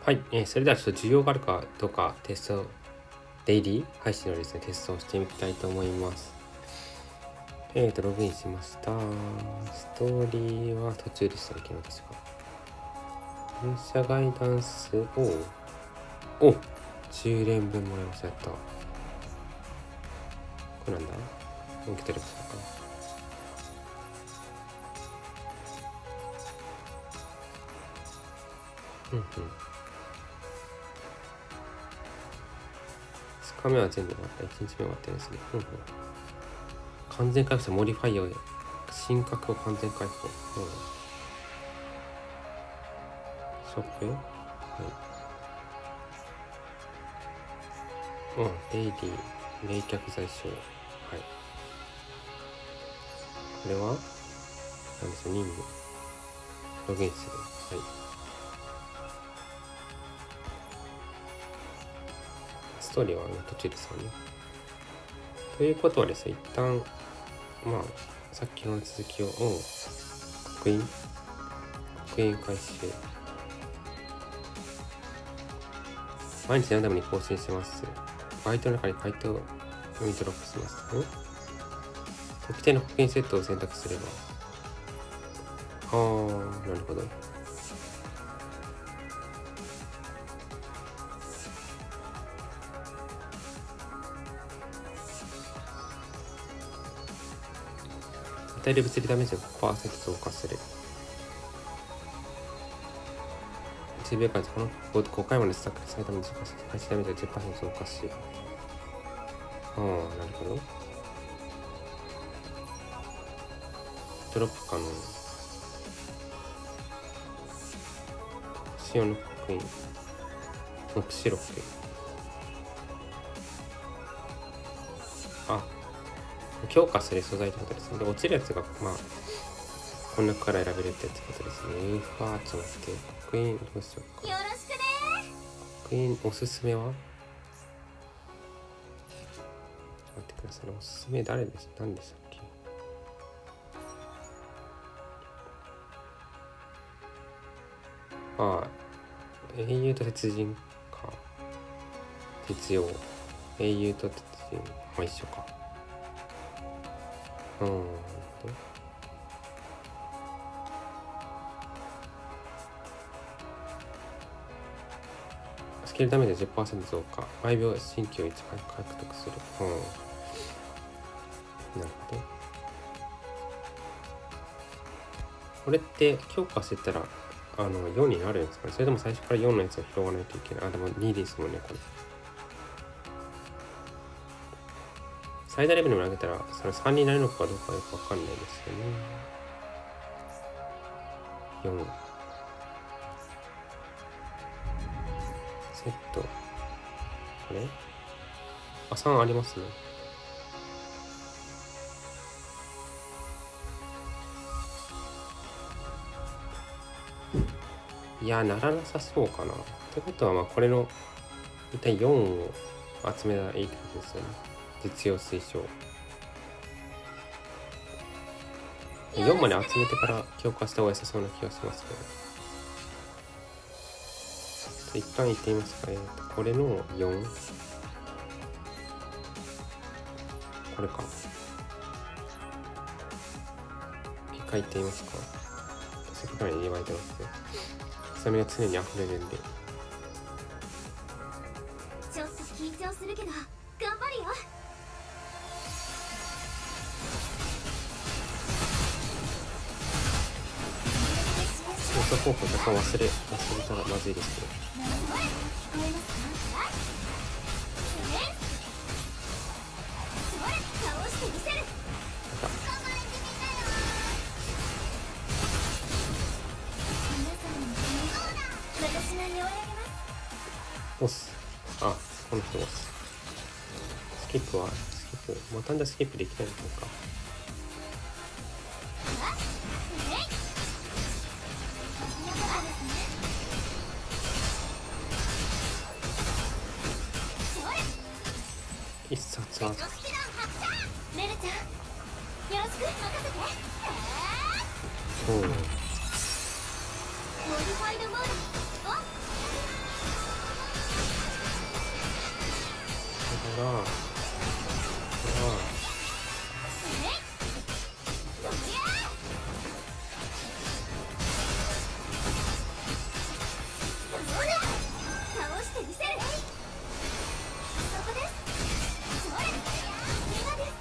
はい、それではちょっと需要があるかどうかテスト、デイリー配信のですね、テストをしてみたいと思います。ログインしました。ストーリーは途中でしたね、昨日確か。入社ガイダンスを、10連分もらいました。やった。これなんだ？受け取りましたか？2日目は全部終わった。1日目終わってですね。完全回復したモディファイアを神格を完全回復。ショップ、デイリー、冷却剤賞。はい。これは何でしょう、任務。ログインする。はい。ストーリーは途中ですよね。ということはですね、一旦、さっきの続きを、刻印回収。毎日何度もに更新します。バイトの中に回答を読みドロップします。特定の刻印セットを選択すれば。なるほど。与える物理ダメージが 5% 増加する。10秒間でこの5回までスタックされたのに開始ダメージが 10% 増加し。なるほど。ドロップ可能。使用の刻印。目視録。強化する素材ってことですね。で、落ちるやつが、この中から選べるってことですね。ちょっと待って。刻印どうしようか。 よろしくね。 刻印おすすめは？待ってください。おすすめ何でしたっけ？英雄と鉄人か。鉄曜。英雄と鉄人。一緒か。スキルダメージ 10% 増加。毎秒新規を1回獲得する。なるほど。これって強化してたら4になるんですかね。それでも最初から4のやつを拾わないといけない。でも2ですもんね、これ。最大レベルに上げたらその3になるのかどうかよくわかんないですよね。4セット、これ3ありますね。いや、ならなさそうかな。ってことはこれの一体4を集めたらいいってことですよね。実用推奨。4まで集めてから強化した方が良さそうな気がしますけど。一旦言ってみますか。これの4。これか。一回言ってみますか。せっかくに言われてますね。スタミナ常に溢れるんで。 ちょっと緊張するけど頑張るよ。 操作方法若干忘れたらまずいですけど。押す。この人押す。スキップボタンでスキップできないのか。一冊はメルちゃん、よろしく任せて。モディファイドモード。 倒してみせる。そこです。それ今です。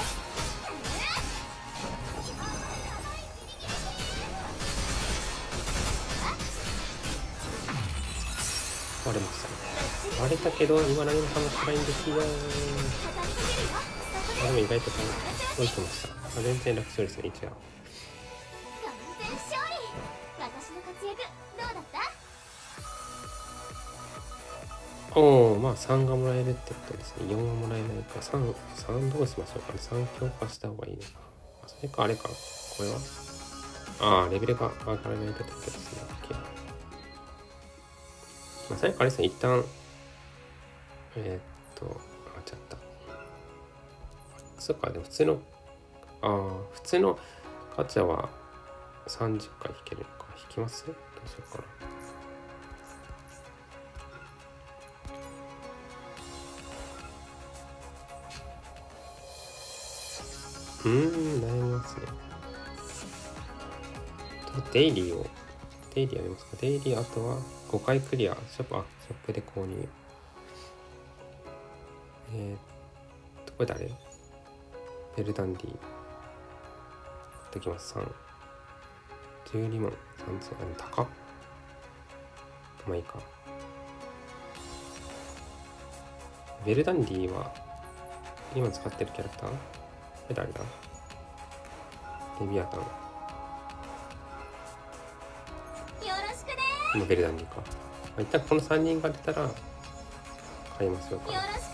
割れましたね。割れたけど今何もかもしないんですよ。でも意外と追いてました。全然楽勝ですね。一応完全勝利。私の活躍どうだった？ おお、まあ3がもらえるってことですね。4はもらえないか。3どうしましょうかね。3強化した方がいいのか。それかあれか。これはレベルが上がらないとってことですね。まあ、最後あれですね。一旦上がっちゃった。そっか、でも普通のガチャは30回引けるのか。引きます？どうしようかな。悩みますね。デイリーありますか？デイリー、あとは5回クリア。ショップで購入。これ誰？ベルダンディ。できます。12万3000。高っ。まあいいか。ベルダンディは今使ってるキャラクター？誰だ？レビアタン。今ベルダンディか。一旦この3人が出たら買いますよ。 よろしく。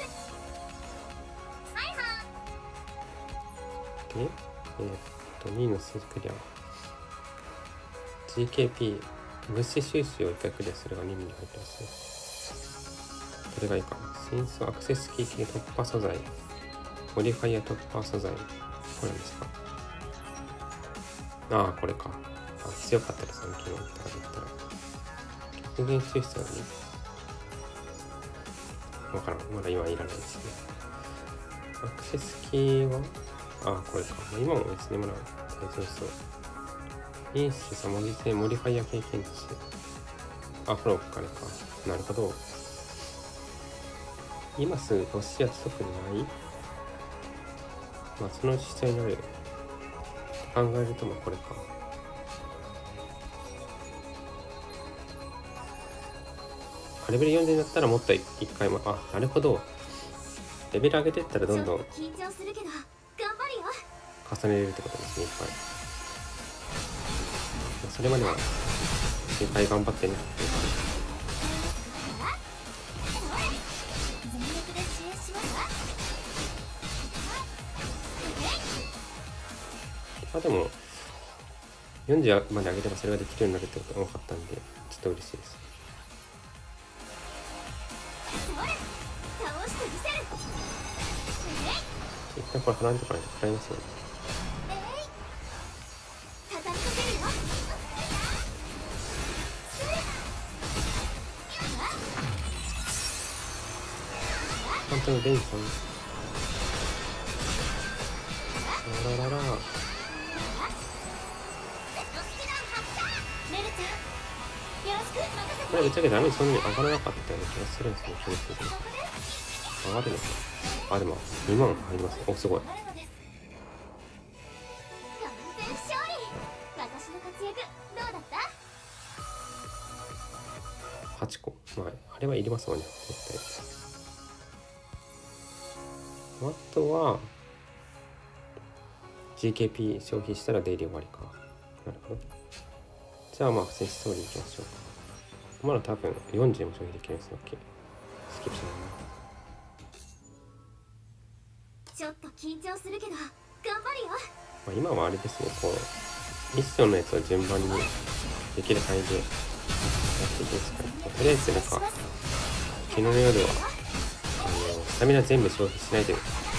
で、2の数クリア。GKP、物資収集を1回クリアするが2に入ってますね。これがいいかな。真相アクセスキー系突破素材。モディファイア突破素材。これなんですか？これか。強かったら3機能だったら。極限抽出はね。わからん。まだ今いらないですね。アクセスキーはこれか。今も別にもらう。大丈夫そう。因子さまじ性モディファイア経験値。これお金か。なるほど。今すぐ欲しいやつ特にない？そのうち必要になる。考えるとこれか。レベル40になったらもっと1回もなるほど。レベル上げていったらどんどん重ねれるってことですね。いっぱい。それまでは心配頑張ってね。でも40まで上げればそれができるようになるってことが分かったんで、ちょっと嬉しいです。一旦これ離れてこないと食らいますよね。本当にベンさん。あららら。これぶっちゃけダメージそんなに上がらなかったような気がするんですね。気がする。上がるのか。でも2万入りますね。すごい。8個。あれはいりますもんね。絶対。あとは GKP 消費したらデイリー終わりか。なるほど。じゃあ普通にストーリーいきましょうか。まだ多分40も消費できるんですよ。OK。スキップしないな。 ちょっと緊張するけど頑張るよ。 今はあれですね。ミッションのやつを順番にできる範囲でやっていきますから。とりあえず昨日の夜はスタミナ全部消費しないで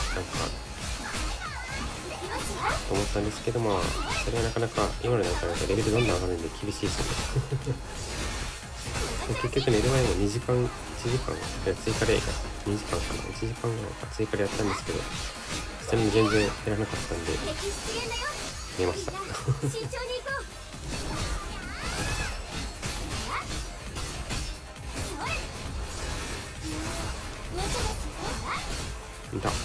と思ったんですけど、それはなかなか今の段階だとレベルどんどん上がるんで厳しいですね。 結局寝る前も2時間1時間追加で2時間かな1時間ぐらいか追加でやったんですけど、それも全然減らなかったんで寝ました慎重に行こう。 いた。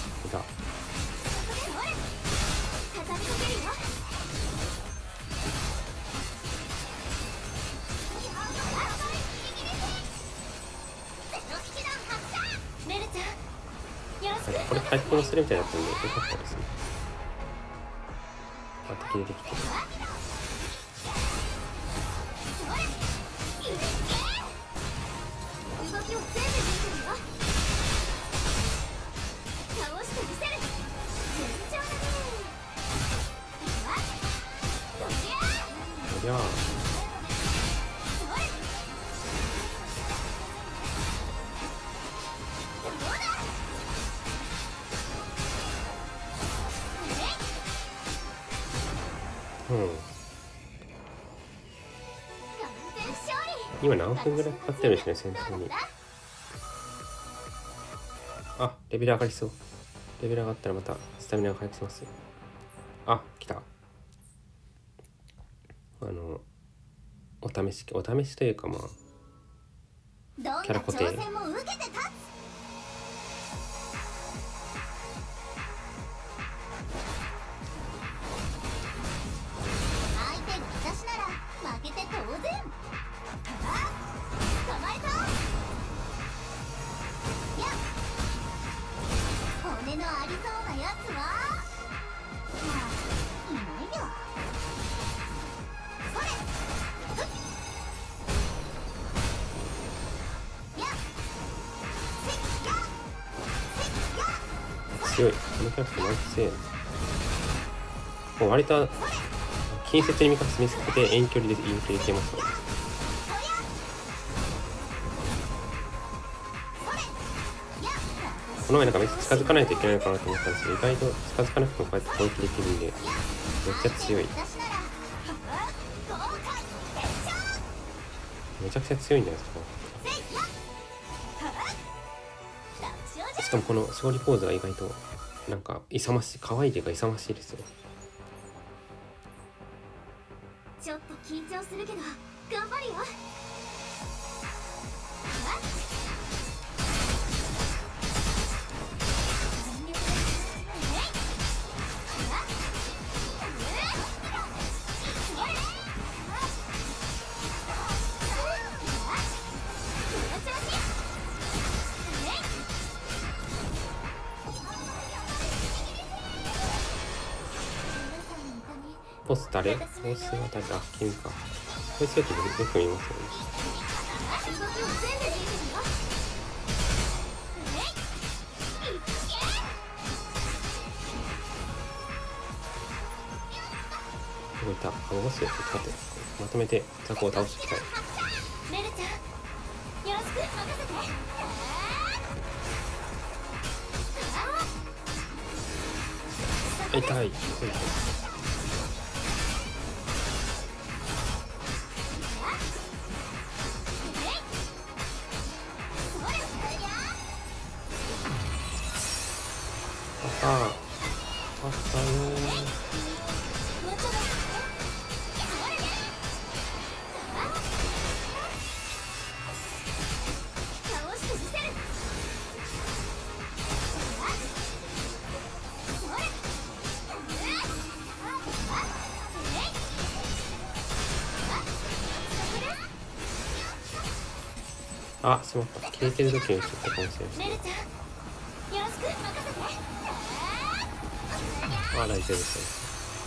これ回復するみたいだったんでよかったですね。敵出てきて。いや今何分ぐらいかかってるんですね、戦闘に。あ、レベル上がりそう。レベル上がったらまたスタミナが回復しますよ。あ、来た。お試しというかまあキャラ固定。強い。このキャラクターマジ強い。もう割と近接に見せて遠距離でいけますね。この前なんかめっちゃ近づかないといけないのかなと思ったんですけど、意外と近づかなくてもこうやって攻撃できるんでめっちゃ強い。めちゃくちゃ強いんじゃないですか。しかもこの勝利ポーズが意外となんか勇ましい、可愛いというか勇ましいですよ。 ちょっと緊張するけど頑張るよ。 ボス誰？ボスは誰だ？君か。こいつよく見ますよね。どこいた？ボスよ。待って。まとめてザコを倒していきたい。 メルちゃん、よろしく任せて。 痛い。あったねあ、しまった。消えてる時にちょっとかもしれない。あ、大丈夫です。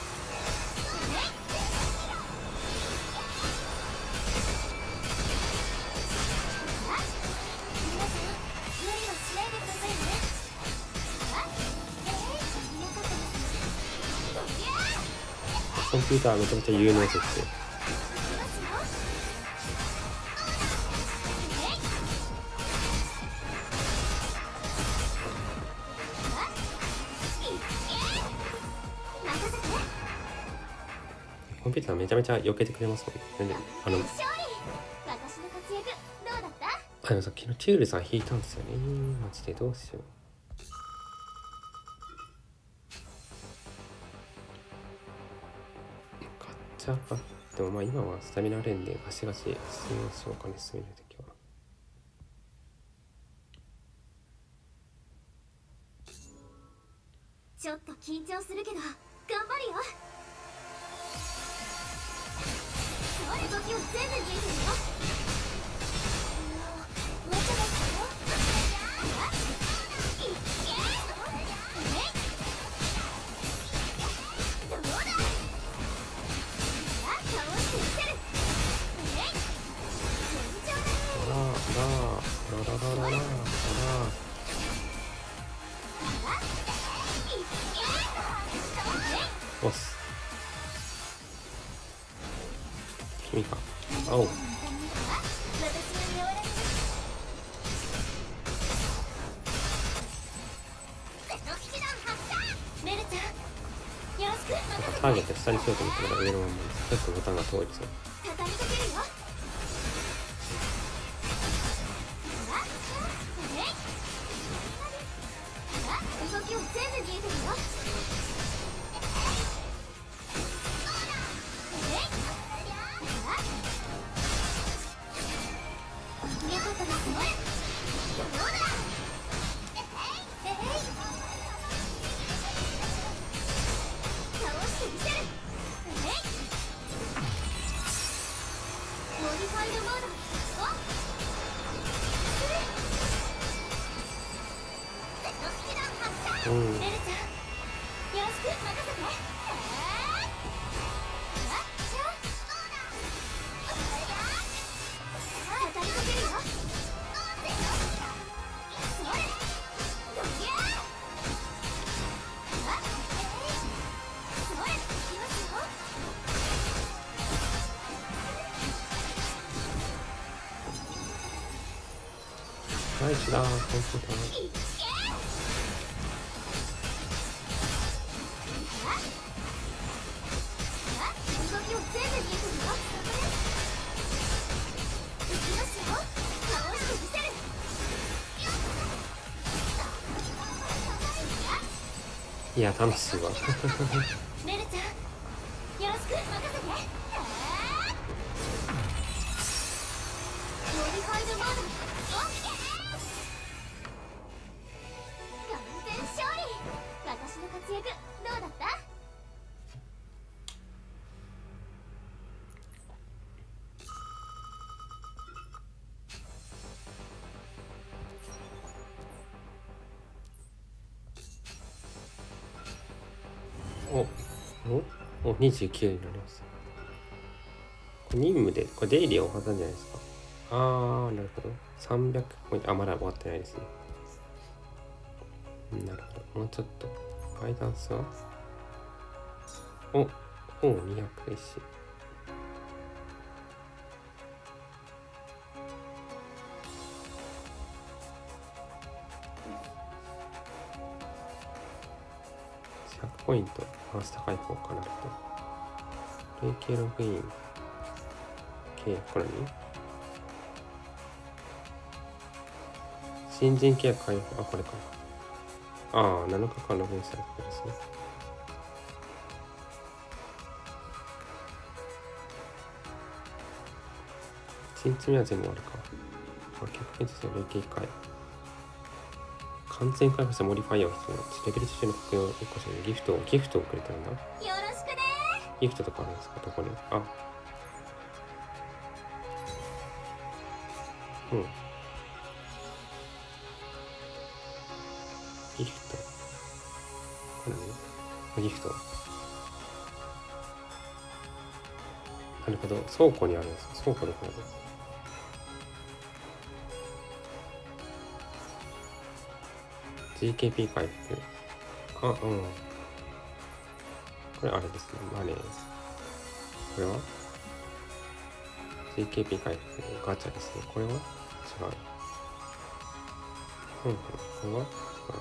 コンピューターめちゃめちゃ有能ですよ。コンピューターめちゃめちゃ避けてくれますもんね。 あ、でもさっきのチュールさん引いたんですよね。マジでどうしよう。ガッチャか。でもまあ今はスタミナ連でガシガシ進みましょうかね、進めるときは。 ちょっと緊張するけど頑張るよ。それ動きを全部見えてるよ。わちゃわちゃよ。いっけー。どうだ。倒してみせる。順調だね。 押す。君か。青。ターゲット下にしようと思ったら上のままちょっとボタンが通りそう。 畳みかけるよ。動きを全部見えてるよ。よかったですね。どうだ。倒してみせる。モディファイドモード。 うん。 エルちゃん、よろしく任せて。畳みかけるよ。それ。どきゃー。それ、いきますよ。 ナイスだー、コンポーター。 いっけー。動きを全部見えてるよ。いきますよ。倒してみせる。 いや楽しいわ。 メルちゃん、よろしく任せて。モディファイドモード。オッケー。完全勝利。私の活躍どうだった？ お、29になります。これ任務で、これデイリーを挟んじゃないですか。あー、なるほど。300ポイント、あ、まだ終わってないですね。なるほど。もうちょっと。ガイダンスは200ですし。100ポイント。マス高い方かなと。累計ログイン。契約、これに新人契約開放、あ、これか。ああ、7日間ログインされてるんですね。新積みは全部あるか。結局ですよ、累計1回。完全開放したモディファイアを必要な。レベル中の確認を1個してギフトをくれたんだ。 よろしくね。 ギフトとかあるんですか、どこに。あ。うん。ギフト。これね。ギフト。なるほど。倉庫にあるんです。倉庫どこだろう。GKP 回復。あ、うん。これあれですね。マネー。これは GKP 回復。ガチャですね。これは違う。これは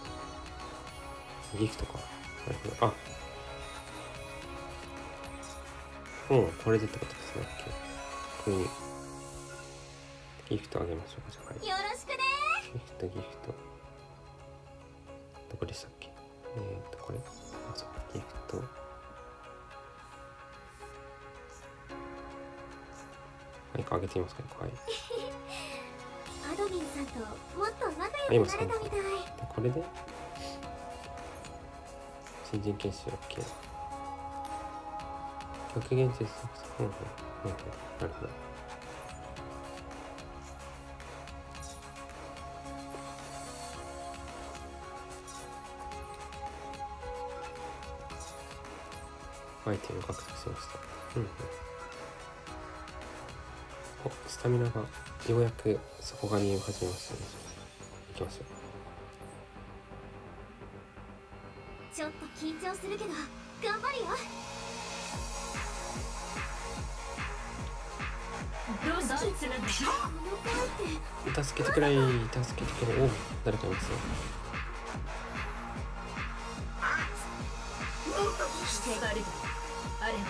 ギフトか。なるほど。あ。これでってことですね。これに。 ギフトあげましょうか。じゃあ、はい、 よろしくね。 ギフト。どこでしたっけ？これ。あ、そう、ギフト。何かあげてみますかね。はい。 アドミンさんともっと仲良くなれたみたい。 これで新人研修 OK。極限接続。なるほど。アイテム獲得しました。お、スタミナがようやく底が見え始めましたね。いきましょう。 ちょっと緊張するけど頑張るよ。 どうした？ 助助けてくれ。お、誰かいますよ。 してがるあれ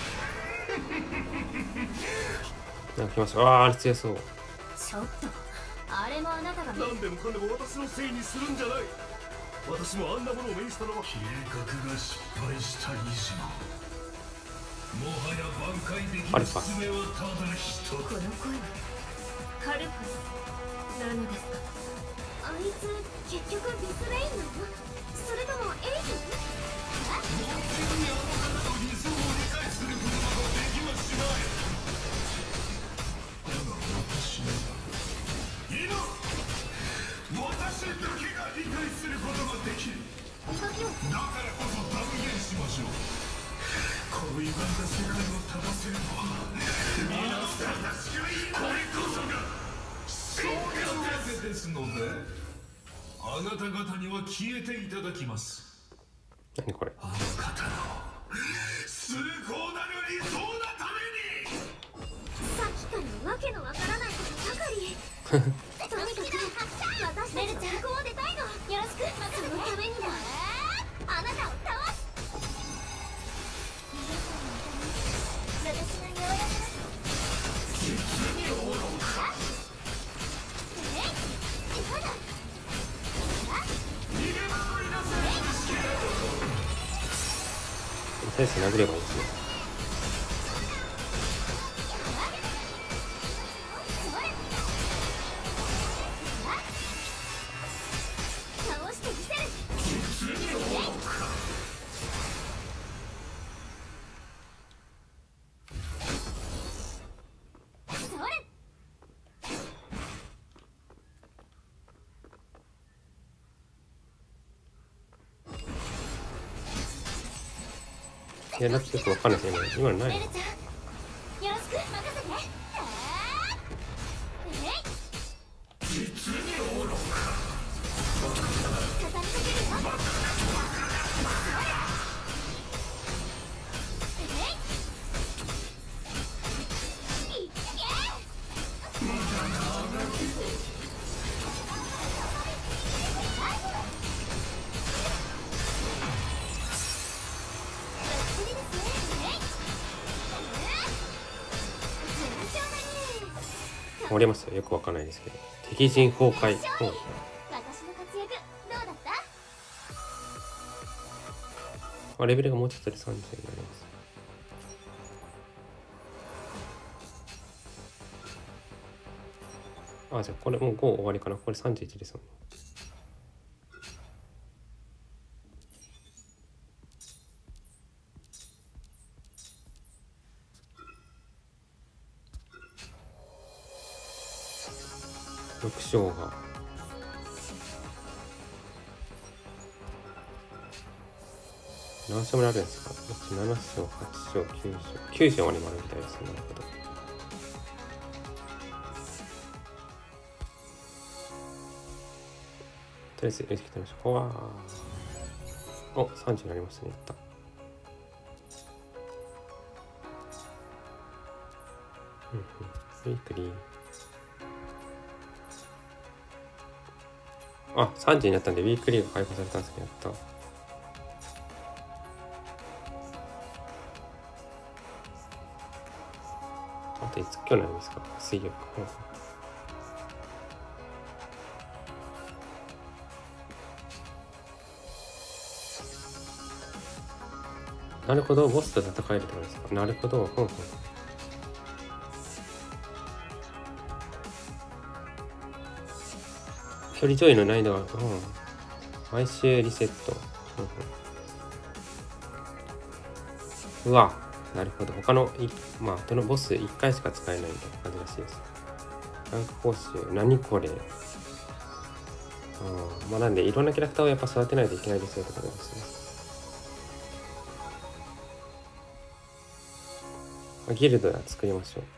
なんか来ました。あれ強そう。 ちょっとあれもあなたが。 何でもかんでも私のせいにするんじゃない。私もあんなものを目にしたのは計画が失敗した以上、もはや挽回できる術はただ一つ。 この声はカルパスなのですか？ あいつ結局ビスレインなの？それともエイズ？ もうすぐにあの方の理想を理解することなどできはしない。だが私ならいいな。私だけが理解することができる。だからこそ断言しましょう。この歪んだ世界を正せるのは皆さんたちがいい。これこそがそういうわけですので、あなた方には消えていただきます。 何これ？ あの方の崇高なる理想のために。 さっきからわけのわからないことばかり。とにかく私たちのこう出たいの。よろしく。そのためにもあなたを倒す。私がようやく実に愚か。逃げ惑いなさい。 先生殴ればいいですね。 倒してみせる。 実に愚か。 それ。 いや、だってちょっとわかんないですね。今の何？ メルちゃん、よろしく任せて。 実に愚か。 畳みかけるよ。 折れますよ。よくわかんないですけど。敵陣崩壊。 私の活躍どうだった？ レベルがもうちょっとで30になります。じゃあこれもう5終わりかな。これ31ですもんね。6章が何章まであるんですか？7章、8章、9章までもあるみたいですね。なるほど。とりあえずよし来てみましょう。お、30になりましたね。やった。ウィークリー。30になったんでウィークリーが解放されたんですけど、やった。あといつ今日何ですか？水曜か。 なるほど、ボスと戦えるってことですか。なるほど、ほんほん。距離上位の難易度が、毎週リセット。うわ、なるほど。他のまあ、どのボス1回しか使えないみたいな感じらしいです。ランク報酬、何これ。まあ、なんで、いろんなキャラクターをやっぱ育てないといけないですよってことですね。ギルドは作りましょう。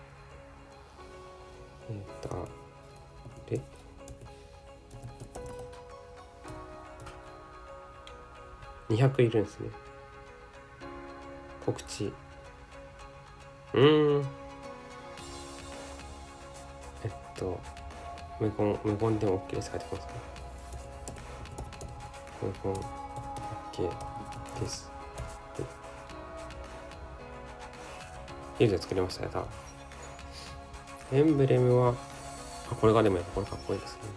で、200いるんですね。告知。無言でも OK ですかってことですか。無言 OK です。ギルド作りました。やった。エンブレムは、これがでもこれかっこいいですね。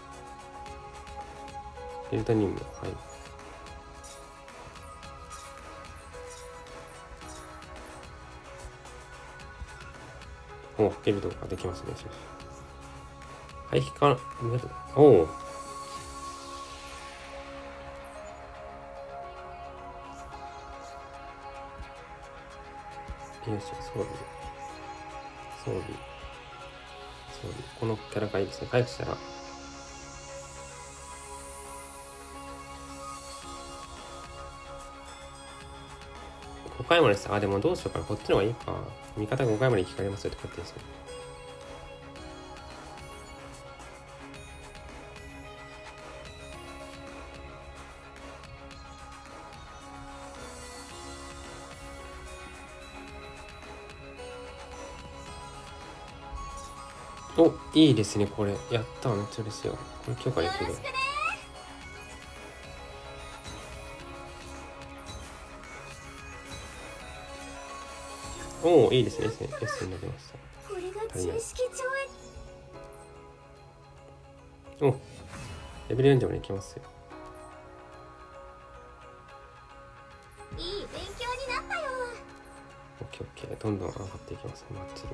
ギルド任務、はい。ギルドができますね。廃棄か、おお。よし、装備。このキャラがいいですね。回復したら。5回までさ、でもどうしようかな。こっちの方がいいか。味方が5回まで生き返りますよって書いてですね。お、いいですね、これ。やったー、めっちゃ嬉しいよ。これ許可できる。おお、いいですね、S になりました。 これが知識上お、レベル40までいきますよ。 いい勉強になったよ。 オッケー、どんどん上がっていきますね、マッチで。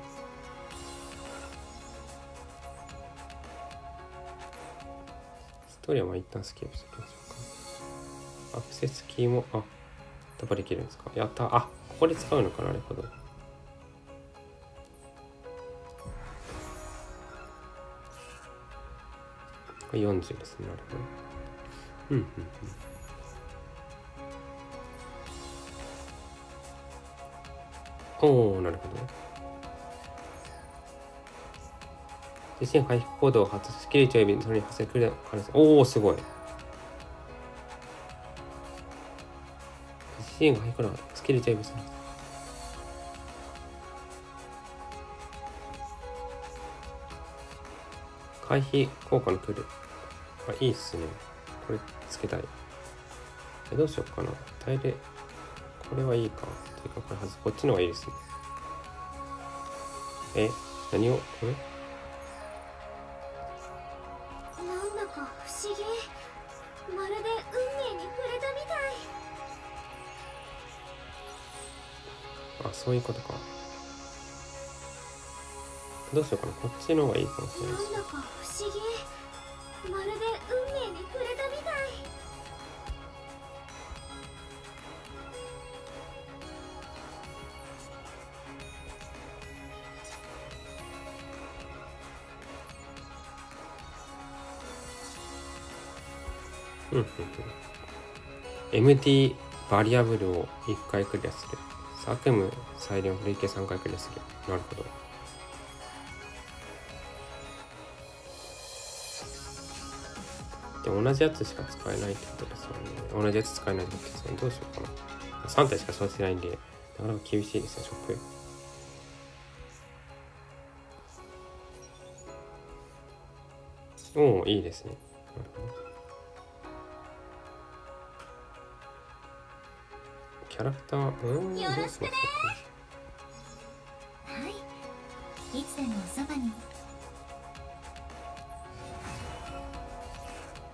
ストーリーは一旦スキップしておきましょうか。アクセスキーも、突破できるんですか。やった。ここで使うのかな。なるほど。これ40ですね。なるほど。おお、なるほど。自身回復行動を発スキル1を指それに発生くる可能性。おお、すごい。自身が回復のスキル1を指す。回避効果の来る。いいっすね。これつけたい。どうしようかな。タイレ、これはいいか。ていうか、こっちの方がいいですね。何を、 なんだか不思議。まるで運命に触れたみたい。 そういうことか。どうしようかな。こっちの方がいいかもしれないです。 なんだか不思議。まるで運命に触れたみたい。 MT バリアブルを1回クリアする。悪夢最良累計3回クリアする。なるほど。でも同じやつしか使えないってことですよね。同じやつ使えないってことですよね。どうしようかな。3体しか育てないんで、なかなか厳しいですね、ショップ。おお、いいですね。なるほど。キャラクター、 よろしくね。 はい、いつでもおそばに。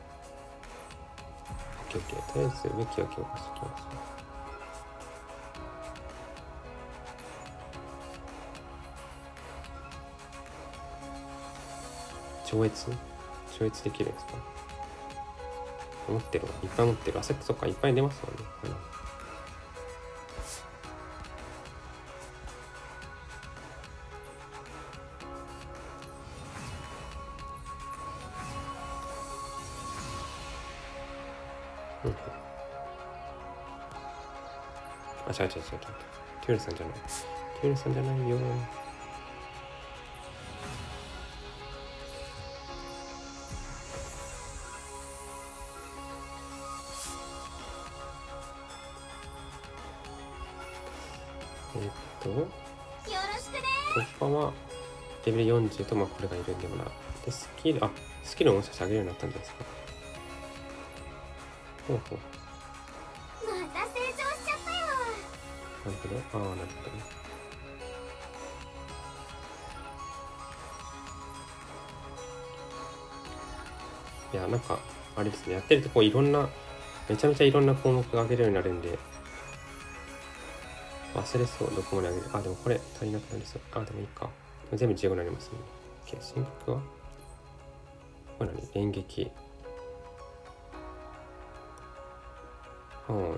オッケー。とりあえず武器を強化しておきます。 超越できるんですか？持ってるわ、いっぱい持ってる。あ、そっか、いっぱい出ますもんね。あ、違う。テュールさんじゃない。テュールさんじゃないよ。突破はレベル40と、まあこれがいるんでもな。で、スキルをもしかして上げるようになったんじゃないですか。ほう。 また成長しちゃったよ。 なるほど。なるほどね。いや、なんか、あれですね。やってるとこういろんな、めちゃめちゃいろんな項目が上げるようになるんで、忘れそう。どこまで上げる。でもこれ足りなくなりそう。でもいいか。全部15になりますね。進学はこれ何？演劇。一応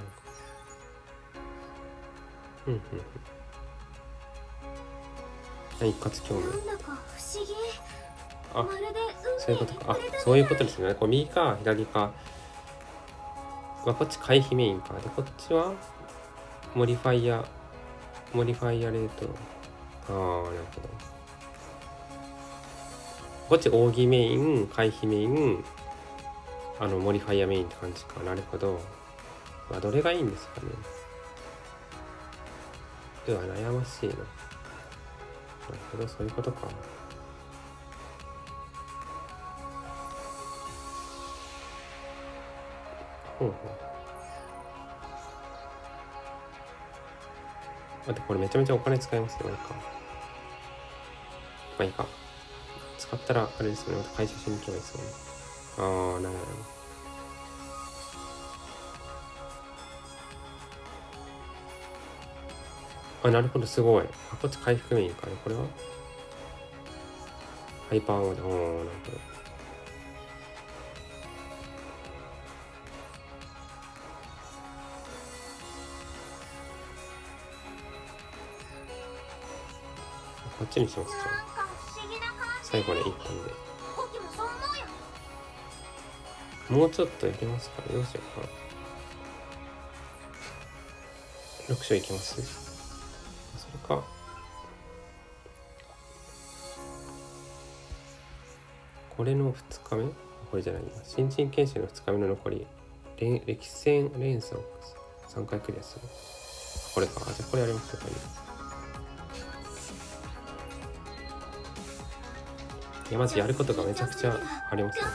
一括興味。 なんだか不思議。 そういうことか。そういうことですね。こう右か左か。こっち回避メインか。で、こっちはモディファイアレート。なるほど。こっち奥義メイン、回避メイン、モディファイアメインって感じか。なるほど。どれがいいんですかね。悩ましいな。なるほど、そういうことか。待って、これめちゃめちゃお金使いますよ。まあいいか。使ったらあれですね。また回収しに行けばいいですよね。なるほど。なるほど、すごい。こっち回復メインかね。これはハイパーモード。なるほど。こっちにします。最後で1分で。もうちょっといけますかね。どうしようか。6章いきます。それか。これの2日目？これじゃないな。新人研修の2日目の残り。歴戦連鎖を3回クリアする。これか。じゃあこれやりましょうかね。いや、まずやることがめちゃくちゃありますね。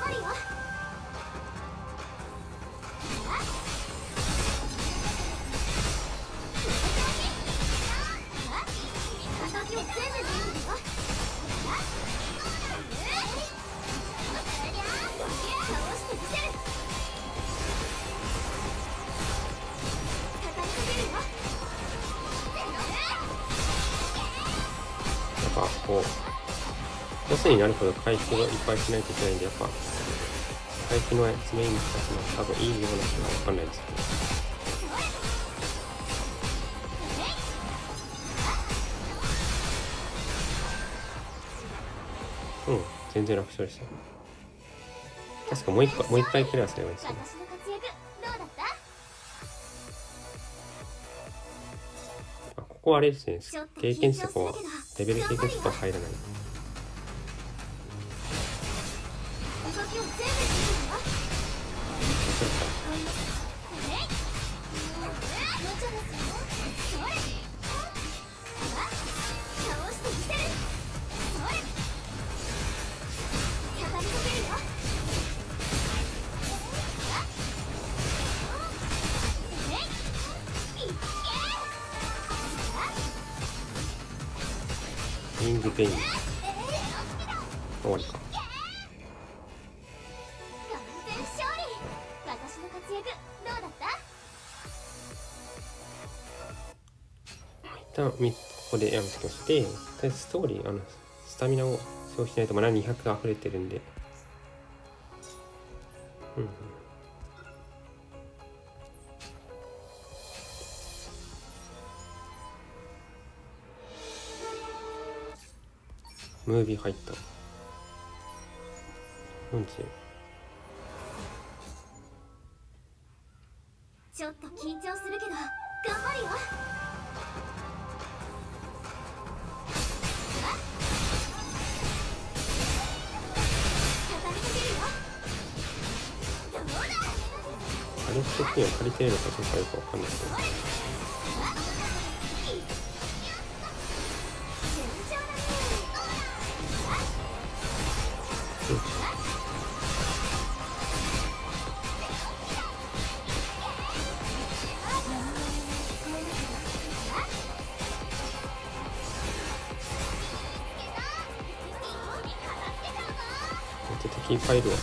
ボスになるほど回復がいっぱいしないといけないんで、やっぱ回復のやつメインにしたしの多分いいような人は分かんないですけど。全然楽勝でした。確かもう一回クリアすればいいですよね。ここはあれですね。経験値とかはレベル経験値とかは入らない。イングペイン終わりか。一旦ここでやめてきまして、とりあえずストーリースタミナを消費しないとまだ200が溢れてるんで、ムービー入った。40。 ちょっと緊張するけど頑張るよ。 あれ的には借りてるのかどうかよくわかんないけど、敵いっぱいいるわ。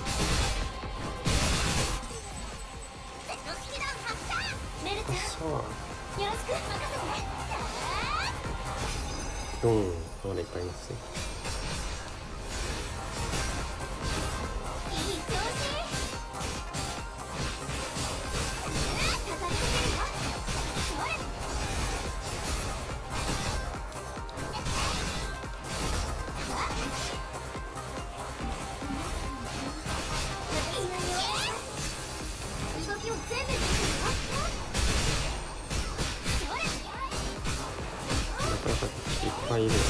まだいっぱいいますね。いる。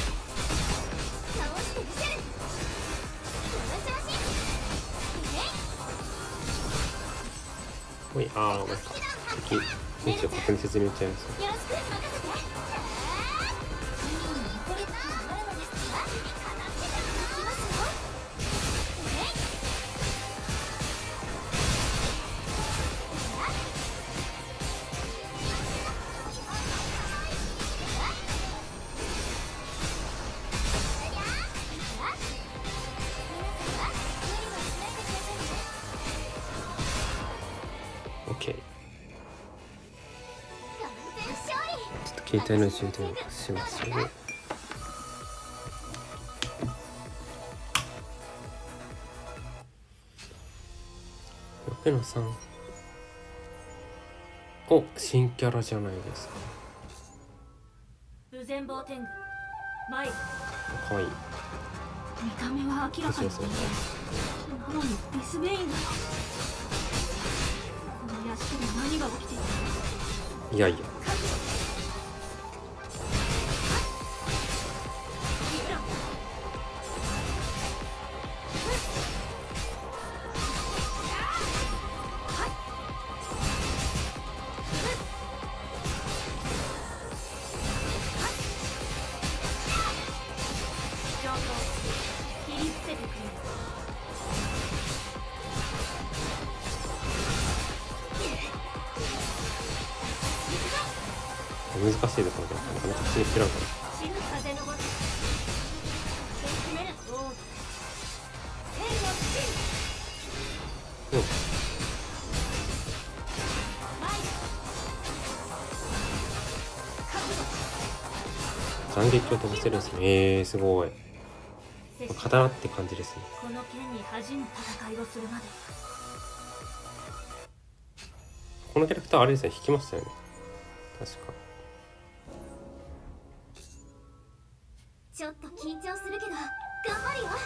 おい、ああ、なんか敵位置を確認せずに打っちゃいました。携帯の充電をしますよね。6の3。お、新キャラじゃないですか。 無全貌天狗マイ。 かわいい。 見た目は明らかになのにディスベインだよ。この屋敷で何が起きている。 いやいや、難しいですね。なかなか口に切らんから。斬撃を飛ばせるんですね。すごい。刀って感じですね。 この剣に恥じぬ戦いをするまで。 このキャラクターあれですね、引きましたよね。確か。 ちょっと緊張するけど頑張るよ。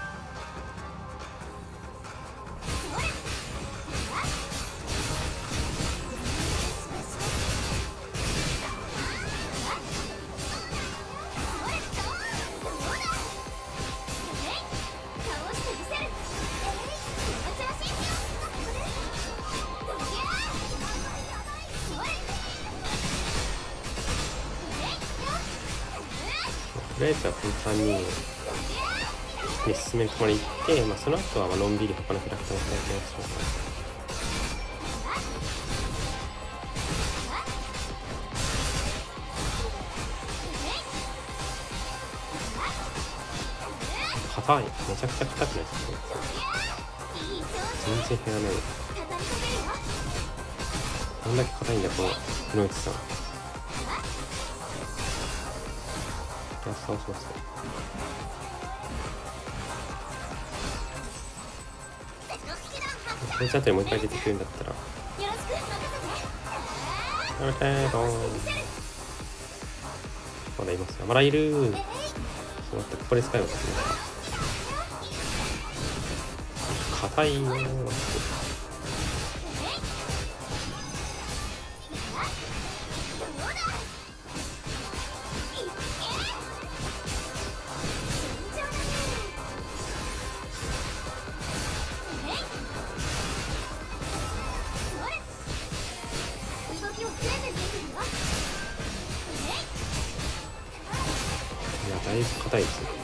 とりあえずはこの3人に進めるところに行って、その後はのんびり他のキャラクターを体験しましょう。硬い、めちゃくちゃ硬くないですか。全然減らない。どんだけ硬いんだこのくのいちさん。倒しますね。 こいつあたりもう一回出てくるんだったらよろしく任せて。 やめてドーン。まだいますよ。まだいる。ちょっと待って、ここで使いますね。硬いよー。いや、だいぶ硬いですね。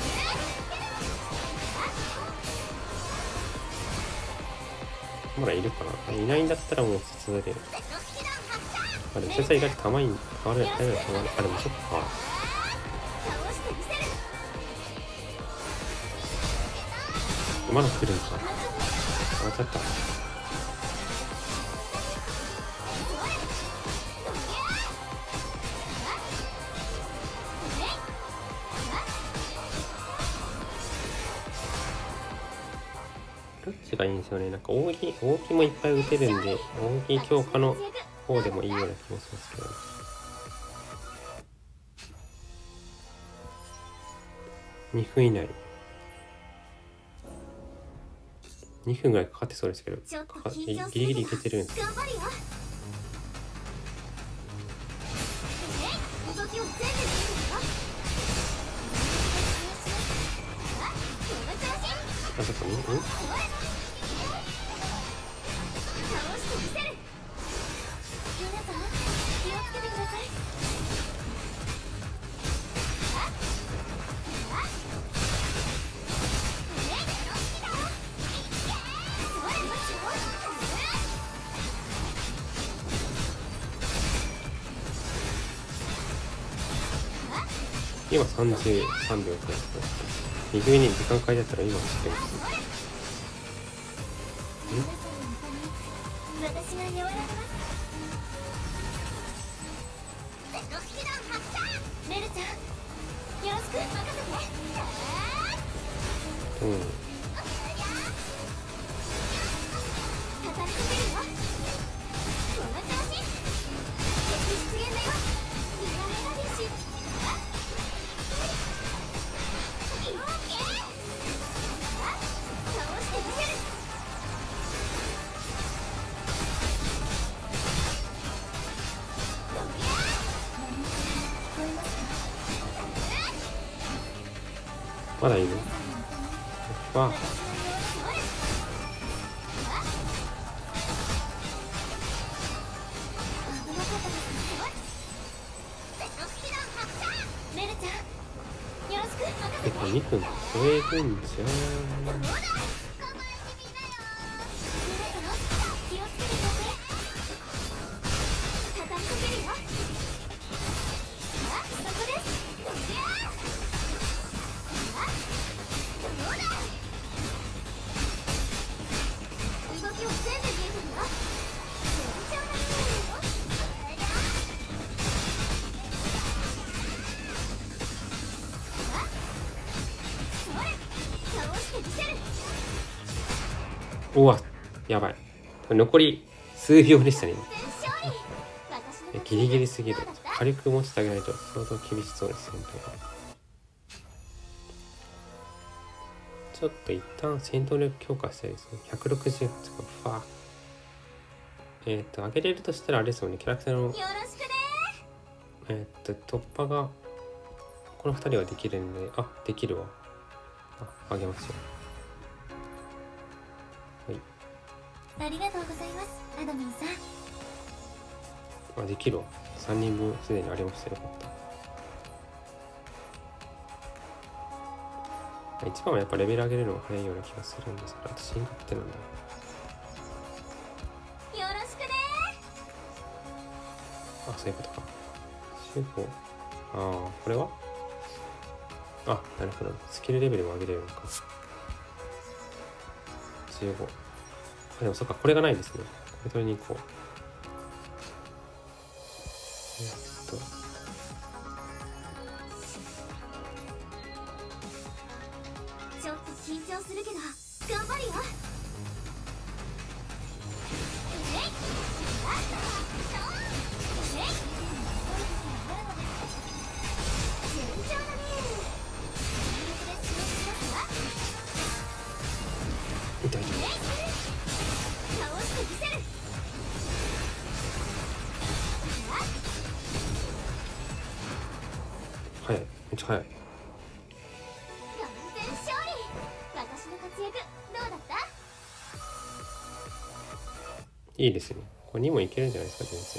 まだいるかな。いないんだったらもう普通だけど。あ、でもそいつは意外とたまに変わる。たまに。あ、でもそっか。まだ来るんか。あ、ちゃった。どっちがいいんですよね。なんか扇もいっぱい打てるんで、扇強化の方でもいいような気もしますけど。2分以内。2分ぐらいかかってそうですけど、ギリギリいけてるんですけど。あ、そっか、今33秒くらいですね。右上に時間書いてあったら今知ってます。 私が和らげます。メルちゃん、よろしく任せて。 うん。 畳みかけるよ。この調子。敵出現だよ。いられないし。倒してみせる。 まだいる？わあ。 メルちゃん、よろしく任せて。 2分超えるんじゃん。うわ、やばい。残り数秒でしたね。ギリギリすぎる。軽く持ちてあげないと相当厳しそうです、戦闘が。ちょっと一旦戦闘力強化したいですね。160とか、ファー。上げれるとしたらあれですよね、キャラクターの、突破が、この2人はできるんで、あ、できるわ。あげましょう。はい。 ありがとうございます、アドミンさん。 あ、できるわ。3人分すでにありました。よかった。一番はやっぱレベル上げるのが早いような気がするんですけど、あと進化ってなんだ。 よろしくね。 あ、そういうことか。集合。ああ、これはあ、なるほど。スキルレベルも上げれるのか。15。あ、でもそっか、これがないですね。これ取りに行こう。 ちょっと緊張するけど頑張るよ。 ちゃ早い。 完全勝利。私の活躍どうだった？ いいですね。これ2もいけるんじゃないですか、全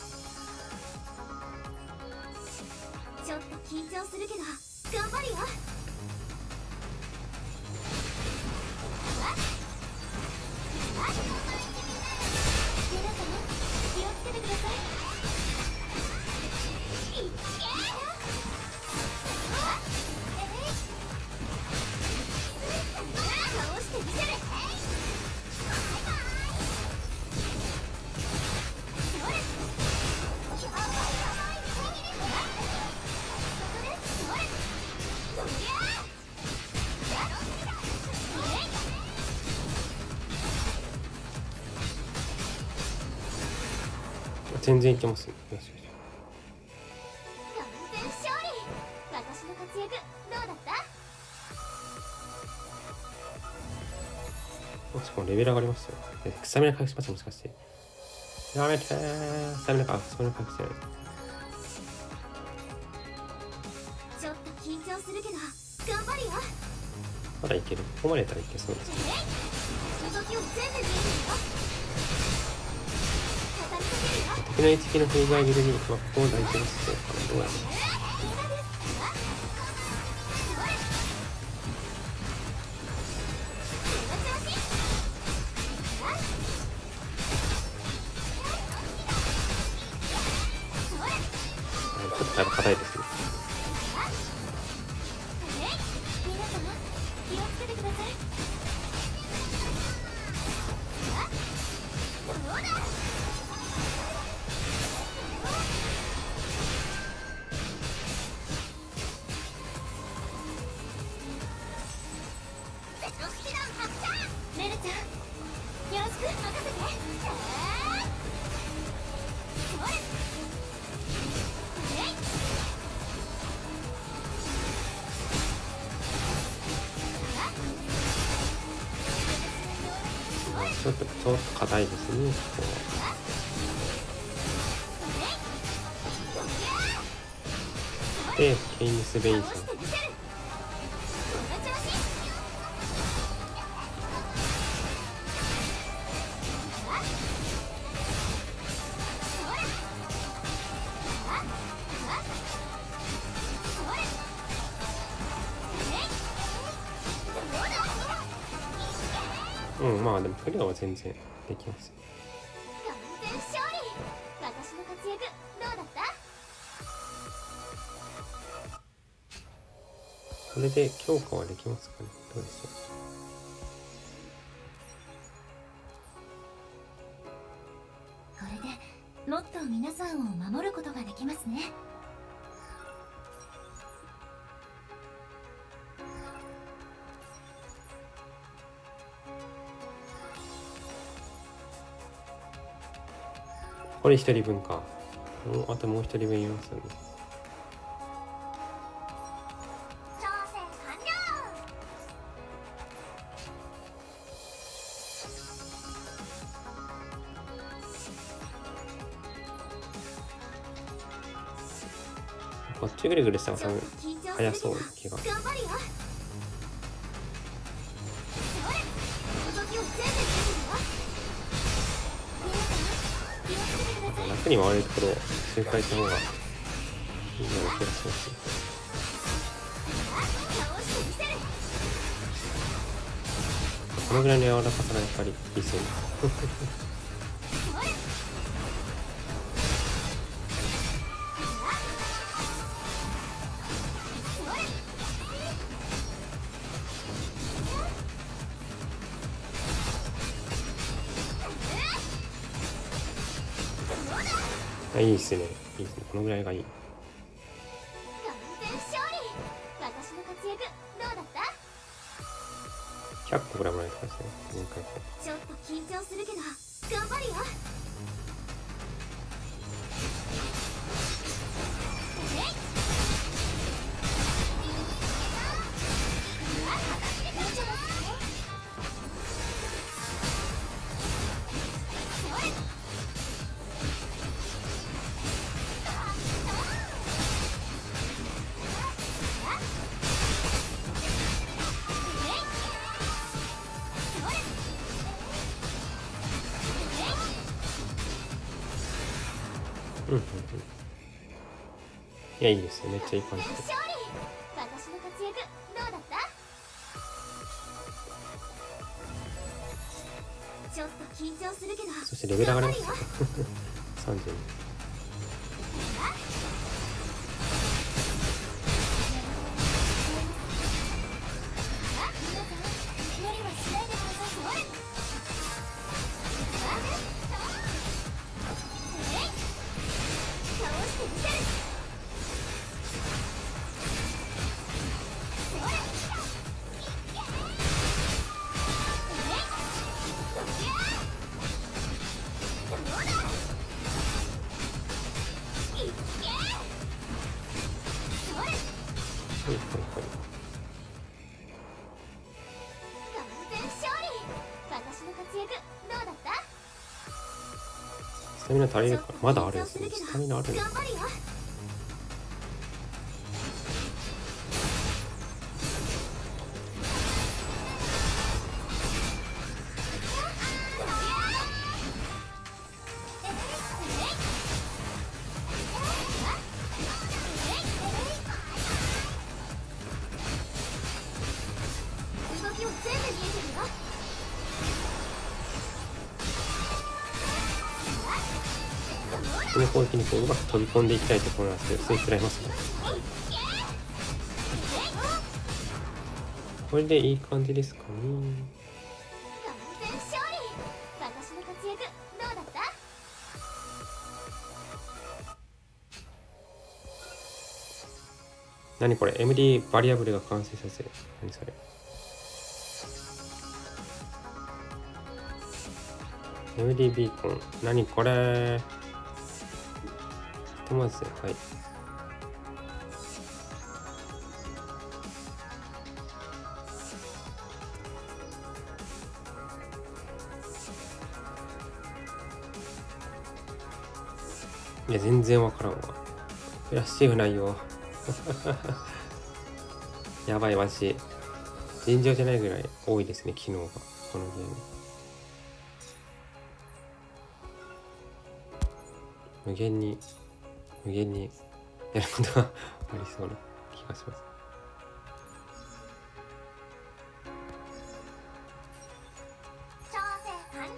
然。 ちょっと緊張するけど頑張るよ。皆様気をつけてください。いっけー。倒してみせる。 全然いけますね。よしよし。 完全勝利。私の活躍どうだった？ しかもレベル上がりましたよ。スタミナ回復しました、もしかして。やめてー。スタミナ回復してない。 ちょっと緊張するけど頑張るよ。 まだいける。ここまでやったらいけそうです。 動きを全部見るよ。畳みかけるよ。 敵の一撃の弊害ビルに、ここも大事です。どうやら。ちょっとやっぱ硬いですね。 皆様気をつけてください。メルちゃんよろしく任せて。 ちょっと硬いですね。ここは。で、ケインスベイさん。まあでもクリアは全然できますよ。 完全勝利。私の活躍どうだった？ これで強化はできますかね。どうでしょこれでもっと皆さんを守ることができますね。 これ1人分か。あともう1人分いますよね。 挑戦完了。 こっちぐるぐるしたら多分早そうな気が。 頑張るよ。動きを全部見るよ。 楽に回れるところを周回した方がいいような気がします。このぐらいの柔らかさがやっぱり理想です。いいですね。いいですね。このぐらいがいい。 完全勝利。私の活躍どうだった？ 100個ぐらいもらえてますね。4回こちょっと緊張するけど頑張るよ。 うんうんうん。いや、いいですよ。めっちゃいい感じで。 勝利。私の活躍どうだった？ちょっと緊張するけど。 そしてレベル上がりますよ。32。スタミナ足りるからまだあるんですね。スタミナあるのか。この攻撃にこううまく飛び込んでいきたいところなんですけど、普通に食らいますね。これでいい感じですかね。何これ MD バリアブルが完成させる。何それ。MD ビーコン。何これ。まず、はい。いや、全然わからんわ。フラッシュないよ。やばい、マジ。尋常じゃないぐらい多いですね、機能が。このゲーム。無限にやることがありそうな気がします。 調整完了。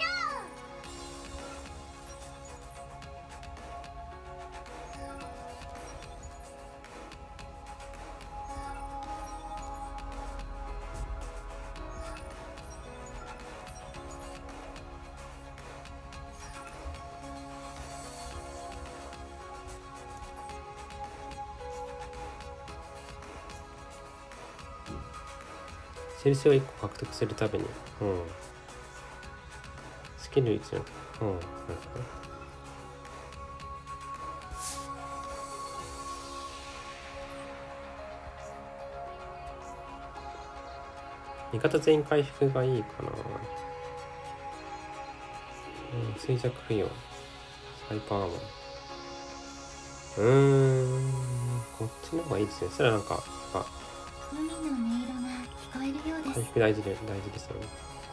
印を1個獲得するたびに、スキル1の、なるほど。味方全員回復がいいかな。衰弱不要。サイパーマン。こっちの方がいいですね。それはなんか、 海の音色が聞こえるようです。 回復大事ですよね。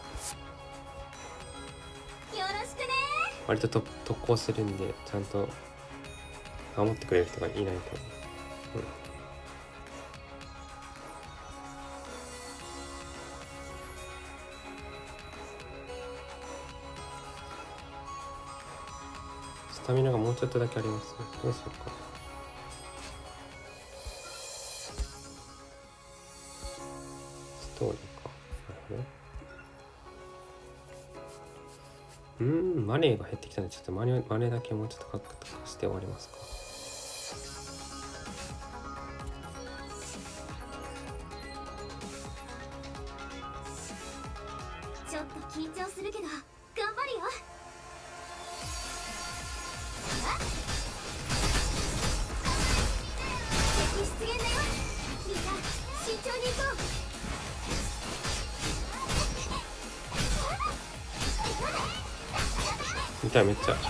よろしくね。 割と特攻するんで、ちゃんと守ってくれる人がいないと。スタミナがもうちょっとだけありますね。どうしようか。ストーリーか。なるほど。マネーが減ってきたので、ちょっとマネーだけもうちょっと獲得して終わりますか。 ちょっと緊張するけど頑張るよ。敵出現だよ。みんな慎重に行こう。 見たらめっちゃ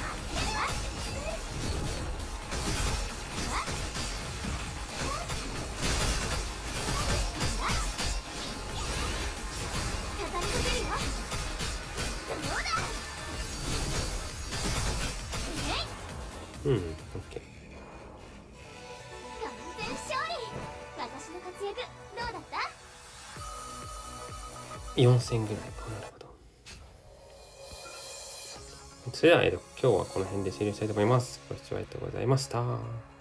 うん、OK。 完全勝利。私の活躍どうだった？ 4000ぐらいか。なるほど。それでは、今日はこの辺で終了したいと思います。ご視聴ありがとうございました。